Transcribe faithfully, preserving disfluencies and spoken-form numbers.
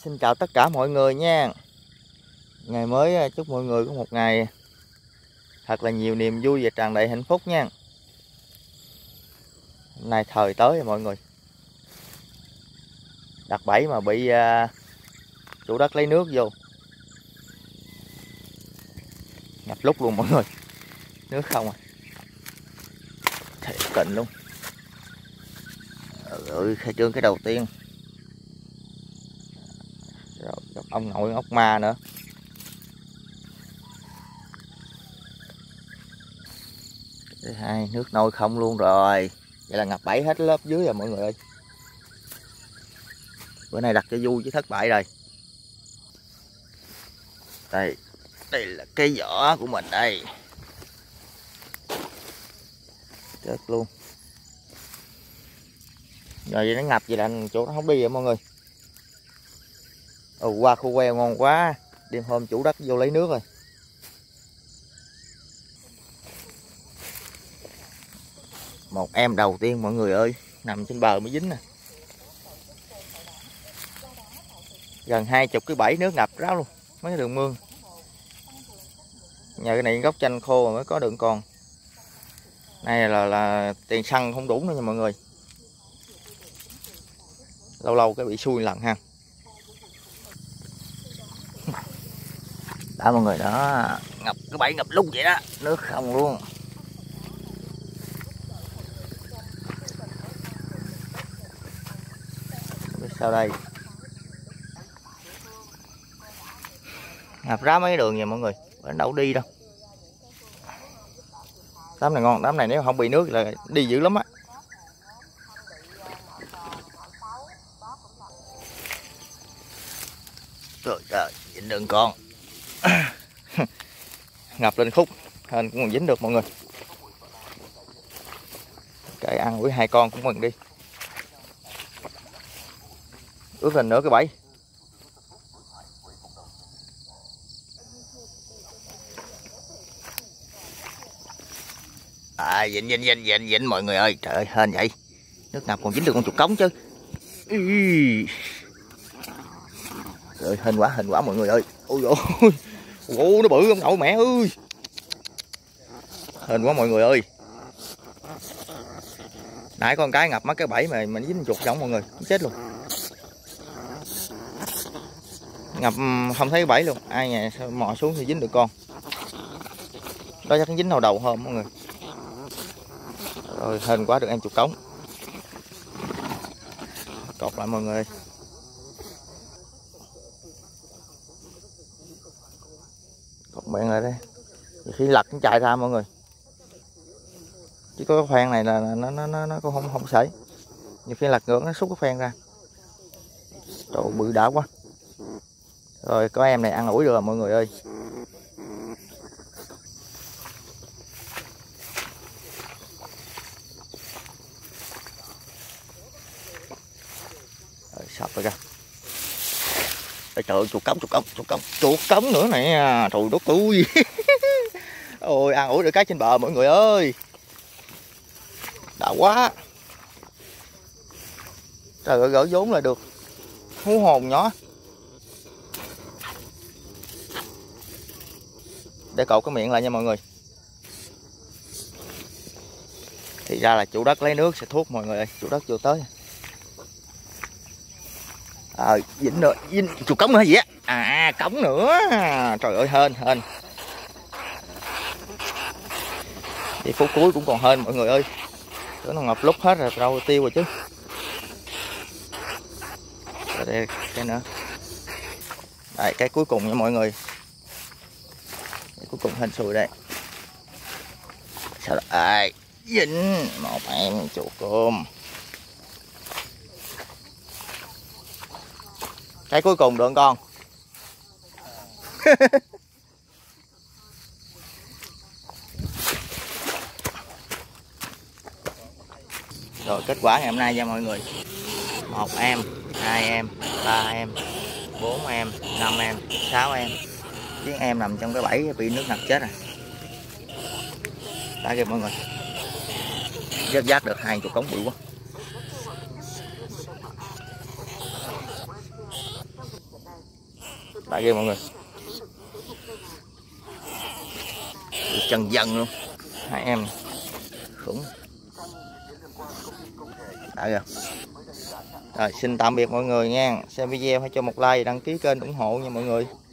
Xin chào tất cả mọi người nha. Ngày mới chúc mọi người có một ngày thật là nhiều niềm vui và tràn đầy hạnh phúc nha. Hôm nay thời tới rồi mọi người. Đặt bẫy mà bị uh, chủ đất lấy nước vô. Ngập lúc luôn mọi người. Nước không à. Thiệt tình luôn. Ừ, khai trương cái đầu tiên. Rồi gặp ông nội ốc ma nữa. Thứ hai, nước nôi không luôn rồi. Vậy là ngập bẫy hết lớp dưới rồi mọi người ơi. Bữa nay đặt cho vui chứ thất bại rồi. Đây, đây là cái vỏ của mình đây. Chết luôn. Rồi vậy nó ngập vậy là chỗ nó không đi vậy mọi người. Ừ, qua khu queo ngon quá. Đêm hôm chủ đất vô lấy nước rồi. Một em đầu tiên mọi người ơi. Nằm trên bờ mới dính nè. Gần hai chục cái bẫy nước ngập ráo luôn. Mấy cái đường mương. Nhờ cái này gốc chanh khô mới có đường còn. Này là, là tiền xăng không đủ nữa nha mọi người. Lâu lâu cái bị xui lần ha. Đó mọi người đó. Ngập cái bẫy ngập lúc vậy đó. Nước không luôn. Biết sao đây. Ngập rá mấy đường vậy mọi người. Nó đâu đi đâu. Đám này ngon. Đám này nếu không bị nước là đi dữ lắm á. Trời ơi, dính đường con. Ngập lên khúc hên cũng còn dính được mọi người. Cái ăn với hai con cũng mừng đi. Ướt lên nữa cái bẫy. À, dịnh dịnh dịnh dịnh dịnh mọi người ơi. Trời ơi hên vậy. Nước ngập còn dính được con chuột cống chứ. Ý. Trời ơi hên quá hên quá mọi người ơi. Ôi ôi. Ôi nó bự ông nội mẹ ơi. Hên quá mọi người ơi. Nãy con cái ngập mất cái bẫy mà mình dính chuột giống mọi người, chết luôn. Ngập không thấy cái bẫy luôn, ai nhà sao mò xuống thì dính được con. Đó chắc dính đầu đầu hôm mọi người. Rồi hên quá được em chuột cống. Cột lại mọi người. Cột miệng lại đây. Khi lật nó chạy ra mọi người. Chứ có cái khoen này là nó nó nó nó cũng không không sảy. Nhiều khi lật ngược nó xúc cái khoen ra. Trời bự đã quá. Rồi có em này ăn ủi được rồi mọi người ơi. Rồi sập rồi kìa. Trời ơi chuột cống chuột cống chuột cống chuột cống nữa nè. Trời đất ơi. Ôi ăn ủi được cái trên bờ mọi người ơi. Đã quá. Trời ơi gỡ vốn lại được. Hú hồn nhỏ. Để cột cái miệng lại nha mọi người. Thì ra là chủ đất lấy nước sẽ thuốc mọi người ơi. Chủ đất vô tới. Ờ à, dính nữa. Dính chuột cống nữa gì á. À cống nữa. Trời ơi hên hên. Thì phút cuối cũng còn hên mọi người ơi. Nó ngập lúc hết rồi đâu tiêu rồi chứ. Rồi đây cái nữa. Đây cái cuối cùng nha mọi người. Cái cuối cùng hên xui đây. Sao đây? Dính một em chuột cơm. Cái cuối cùng được con. Rồi kết quả ngày hôm nay nha mọi người. Một em, hai em, ba em, bốn em, năm em, sáu em. Tiếng em nằm trong cái bẫy bị nước ngập chết rồi. Đã kìa mọi người. Vớt vát được hai chục cống bự quá. Đã ghê mọi người. Chân dần luôn. Hai em khủng. Đã kìa. Rồi xin tạm biệt mọi người nha. Xem video hãy cho một like, đăng ký kênh ủng hộ nha mọi người.